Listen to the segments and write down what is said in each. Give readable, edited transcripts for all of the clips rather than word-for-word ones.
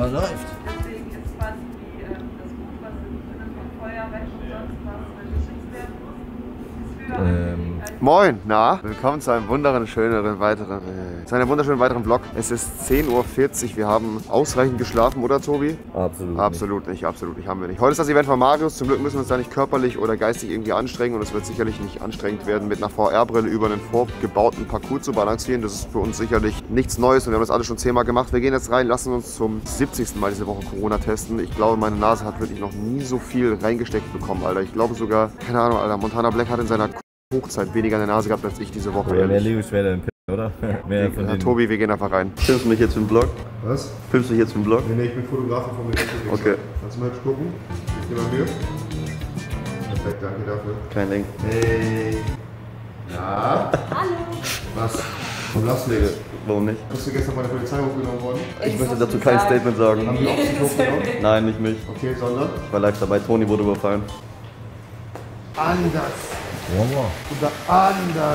Aber läuft. Deswegen ist quasi das Buch, was im Sinne von Feuerrecht und sonst was geschützt werden muss. Moin, na? Willkommen zu einem wunderschönen weiteren Vlog. Es ist 10:40 Uhr. Wir haben ausreichend geschlafen, oder Tobi? Absolut nicht, haben wir nicht. Heute ist das Event von Marius. Zum Glück müssen wir uns da nicht körperlich oder geistig irgendwie anstrengen. Und es wird sicherlich nicht anstrengend werden, mit einer VR-Brille über einen vorgebauten Parcours zu balancieren. Das ist für uns sicherlich nichts Neues und wir haben das alles schon 10-mal gemacht. Wir gehen jetzt rein, lassen uns zum 70. Mal diese Woche Corona testen. Ich glaube, meine Nase hat wirklich noch nie so viel reingesteckt bekommen, Alter. Ich glaube sogar, keine Ahnung, Alter, Montana Black hat in seiner Hochzeit weniger in der Nase gehabt als ich diese Woche. Oder mehr Lebenschwere im P, oder? Mehr von ja, Tobi, wir gehen einfach rein. Filmst du mich jetzt für den Vlog? Was? Filmst du mich jetzt für den Vlog? Nee, ich bin Fotografer von mir. Okay. Kannst du mal hübsch gucken? Ich geh mal Mühe. Perfekt, danke dafür. Kein Ding. Hey. Ja? Hallo. Was? Warum lachst du? Warum nicht? Bist du gestern bei der Polizei hochgenommen worden? Ich möchte dazu kein Statement sagen. Haben die auch dich hochgenommen? Nein, nicht mich. Okay, sondern? Ich war live dabei, Toni wurde überfallen. Anders. Wow. Oder anders.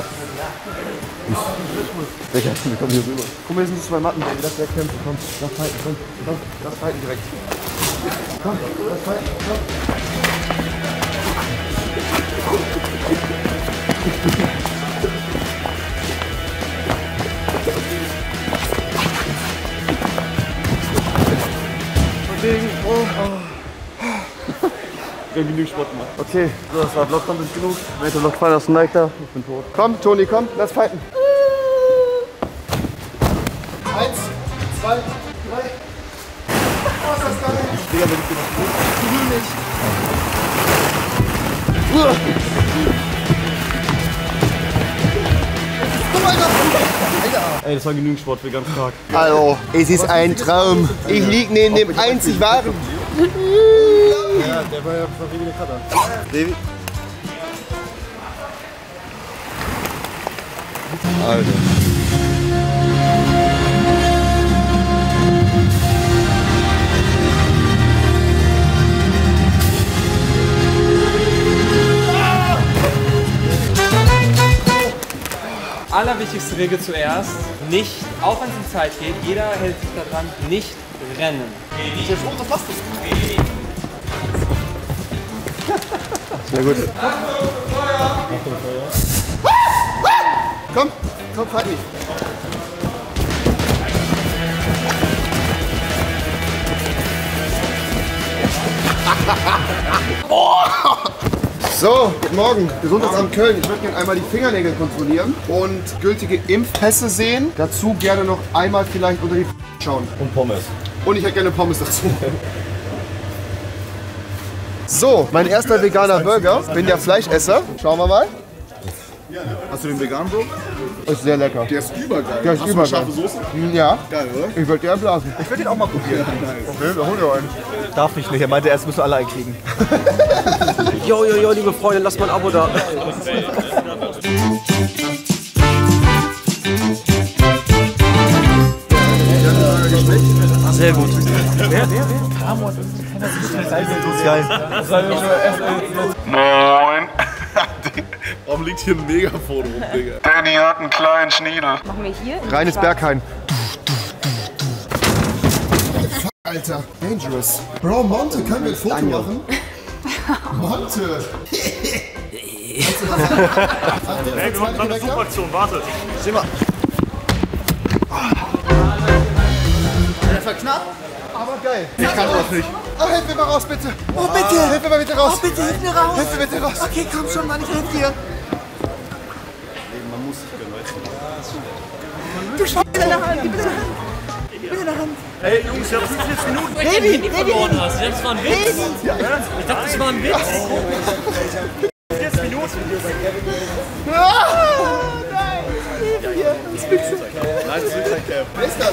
Wir kommen hier rüber. Guck mal, hier sind zwei Matten, Baby. Das wäre Kämpfe. Komm, das halten, komm. Das halten direkt. Komm, das halten, komm. Wir haben genug Sport gemacht. Okay, So, das war Vlog-Content genug. Wenn ihr Vlog gefallen hast, ein Like da. Ich bin tot. komm, Toni, komm, lass fighten. 1, 2, 3. Oh, ist das geil. Digga, wenn ich gemacht Ey, das war genügend Sport für den ganzen Tag. Hallo, es ist ein Traum. Ich lieg neben dem einzig wahren. Ja, der war ja wie eine Cutter. David. Alter. Allerwichtigste Regel zuerst, nicht, auch wenn es um Zeit geht, jeder hält sich daran, nicht rennen. Sehr gut. Komm, fight mich. So, guten Morgen. Gesundheitsamt Köln. Ich würde gerne einmal die Fingernägel kontrollieren und gültige Impfpässe sehen. Dazu gerne noch einmal vielleicht unter die schauen. Und Pommes. Und ich hätte gerne Pommes dazu. So, mein erster veganer Burger. Bin der Fleischesser. Schauen wir mal. Hast du den veganen Bro? Ist sehr lecker. Der ist übergeil. Der ist Hast du übergeil. eine scharfe Soße? Ja. Geil, oder? Ich würde gerne blasen. Ich würde den auch mal probieren. Okay, wir holen dir einen. Darf ich nicht, er meinte, erst müssen wir alle einkriegen. Jo, liebe Freunde, lasst mal ein Abo da. Sehr gut. Wer? Moin. Warum liegt hier ein Megafon rum, Digga? Danny hat einen kleinen Schniedel. Machen wir hier? Reines Berghain. Alter, dangerous. Bro, Monte, können wir ein Foto machen? Monte! Hey, wir machen gerade eine Superaktion, warte. Sieh mal. Das war knapp. Aber geil. Ich kann das nicht. Oh, hilf mir mal raus, bitte. Oh, bitte. Hilf mir mal bitte raus. Oh, bitte, hilf mir raus. Hilf mir bitte raus. Okay, komm schon, Mann, ich helf dir. Man muss sich gönnen, weißt du. Du Scheiße, in der Hand. Gib mir deine Hand. Gib mir deine Hand. Hey Jungs, ich hab 45 Minuten. Baby, Ich dachte, das war ein Witz. Ich dachte, das war ein Witz. 40 Minuten. Nein. Hilf mir. Das ist Pixel. Nein, das ist kein Cap. Wer ist das?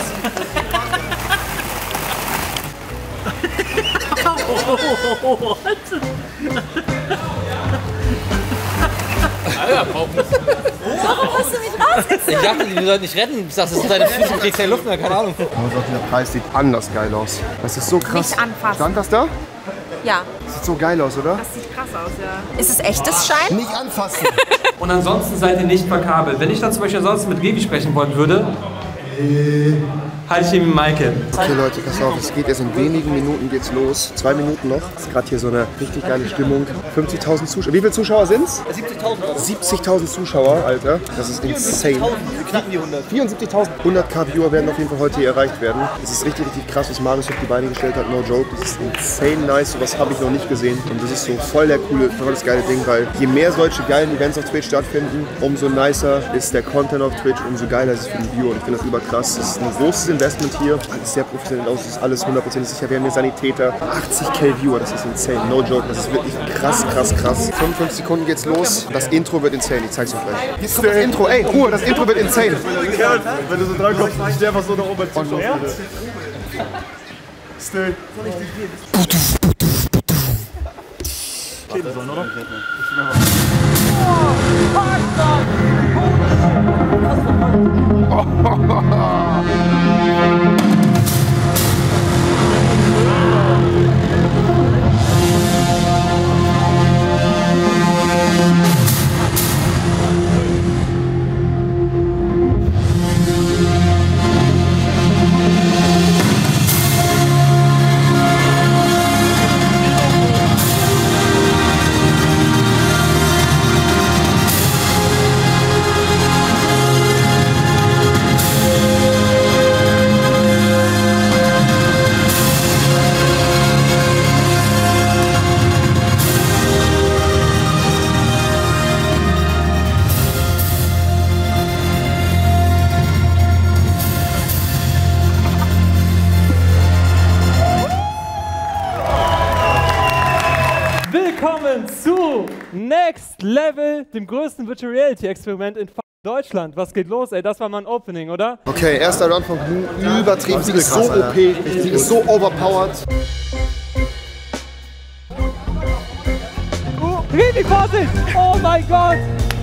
Warum hast du mich rausgezogen? Ich dachte, die sollten nicht retten. Ich dachte, das sind deine Füße, du kriegst keine Luft mehr, keine Ahnung. Ich muss auch, dieser Preis sieht anders geil aus. Das ist so krass. Nicht anfassen. Stand das da? Ja, Das sieht so geil aus, oder? das sieht krass aus, ja. Ist es echtes Schein? Nicht anfassen. Und ansonsten seid ihr nicht verkabelt. Wenn ich dann zum Beispiel ansonsten mit Revi sprechen wollen würde, halte ich hier mit Michael. Okay Leute, pass auf, es geht jetzt in wenigen Minuten geht's los. 2 Minuten noch. Es ist gerade hier so eine richtig geile Stimmung. 50.000 Zuschauer. Wie viele Zuschauer sind's? 70.000. 70.000 Zuschauer, Alter. Das ist insane. Wir knacken die 100. 74.000. 100.000 Viewer werden auf jeden Fall heute hier erreicht werden. Es ist richtig, richtig krass, was Marius auf die Beine gestellt hat. No joke. Das ist insane nice. Sowas habe ich noch nicht gesehen. Und das ist so voll das geile Ding, weil je mehr solche geilen Events auf Twitch stattfinden, umso nicer ist der Content auf Twitch, umso geiler ist es für die Viewer. Und ich finde das überkrass. Das ist ein großes Investment hier. Alles sehr professionell aus. Das ist alles 100% sicher. Wir haben hier Sanitäter. 80.000 Viewer. Das ist insane. No joke. Das ist wirklich krass, krass, krass. 55 Sekunden geht's los. Das Intro wird insane. Ich zeig's euch gleich. Jetzt kommt das Intro. Ey, Ruhe. Das Intro wird insane. Wenn du so dran kommst, ich stehe einfach so da oben als Zuschauer. Stay. Kleben sollen, oder? Willkommen zu Next Level, dem größten Virtual Reality Experiment in Deutschland. Was geht los, ey? Das war mal ein Opening, oder? Okay, erster Run von Gnu, übertrieben. Sie ist so OP, sie ist so overpowered. Revi, Vorsicht! Oh mein Gott!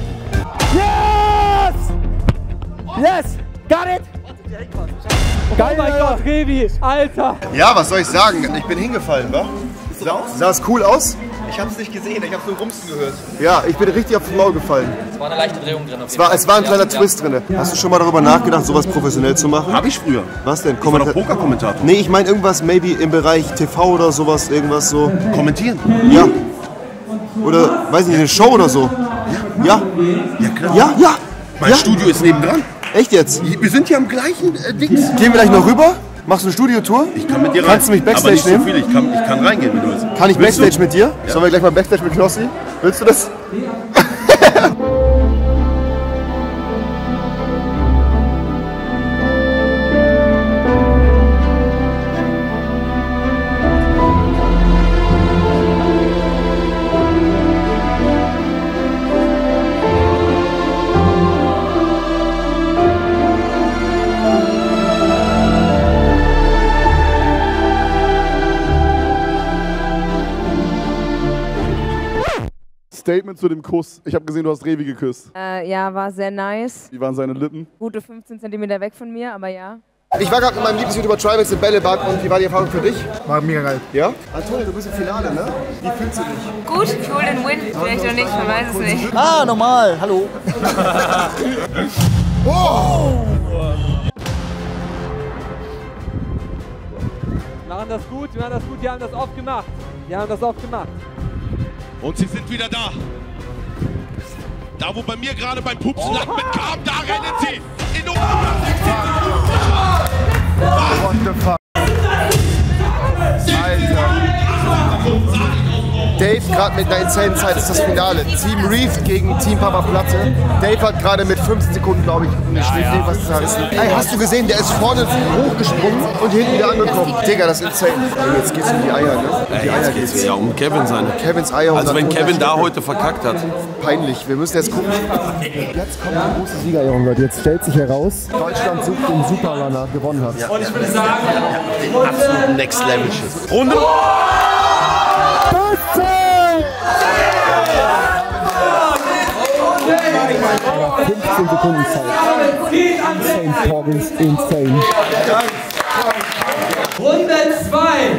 Yes! Yes! Got it! Oh mein Gott, Revi! Alter! Ja, was soll ich sagen? Ich bin hingefallen, wa? Sah es cool aus? Ich hab's nicht gesehen, ich hab nur Rumsen gehört. Ja, ich bin richtig auf den Maul gefallen. Es war eine leichte Drehung drin. Es war ein kleiner Twist drin. Hast du schon mal darüber nachgedacht, sowas professionell zu machen? Hab ich früher. Was denn? Ich war doch Poker-Kommentator. Nee, ich meine irgendwas, maybe im Bereich TV oder sowas, irgendwas so. Kommentieren? Ja. Oder, weiß nicht, eine Show oder so. Ja? Ja, klar. Ja, ja. Mein Studio ist nebendran. Echt jetzt? Wir sind hier am gleichen Dings. Gehen wir gleich noch rüber? Machst du eine Studiotour? Ich kann mit dir rein. Kannst du mich Backstage aber nicht nehmen? so viel. Ich kann reingehen, wenn du willst. Kann ich Backstage mit dir? Ja. Sollen wir gleich mal Backstage mit Knossi? Willst du das? Statement zu dem Kuss. Ich habe gesehen, du hast Revi geküsst. Ja, war sehr nice. Wie waren seine Lippen? Gute 15 cm weg von mir, aber ja. Ich war gerade mit meinem Lieblings-YouTuber Trimax im Bällebad und wie war die Erfahrung für dich? War mega geil. Ja? Antonio, du bist im Finale, ne? Wie fühlst du dich? Gut, ich hole den Win. Vielleicht auch nicht, man weiß es nicht. Ah, normal. Hallo. Oh! Wir machen das gut, wir haben das oft gemacht. Und sie sind wieder da. Da, wo bei mir gerade beim Pupsen lag mit kam, da rennen sie. In What the fuck? Alter. Dave gerade mit einer insane Zeit, das ist das Finale. Team Reef gegen Team Papa Platte. Dave hat gerade mit 15 Sekunden, glaube ich, eine Schneefliege, was das heißt. Ey, hast du gesehen, der ist vorne hochgesprungen und hinten wieder angekommen. Digga, das ist insane. Ey, jetzt geht's um die Eier, ne? Um die Eier geht's. Ja, um Kevin seine. Kevins Eier. Also wenn Kevin da heute verkackt hat. Peinlich, wir müssen jetzt gucken. Jetzt kommt die große Siegerehrung, Leute. Jetzt stellt sich heraus, Deutschland sucht den Superrunner, gewonnen hat. Und ich würde sagen, Den absoluten Next Level Schiff. Runde! 15 Sekunden Zeit. Insane, Torgens, insane. Runde 2.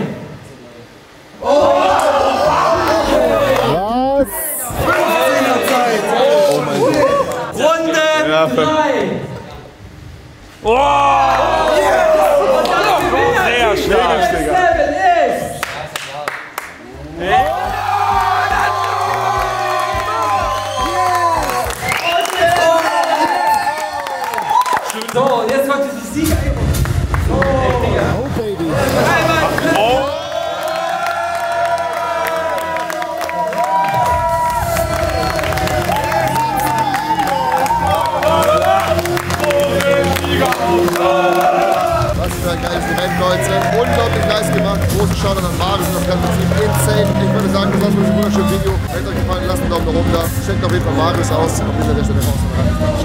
Was? 15er Zeit. Oh mein Gott. Runde 3. großen Shoutout an Marius und das ganze Team. Insane. Ich würde sagen, das war's mit diesem wunderschönen Video. Wenn es euch gefallen, lasst einen Daumen nach oben da. Checkt auf jeden Fall Marius aus. Und bis an der Stelle raus.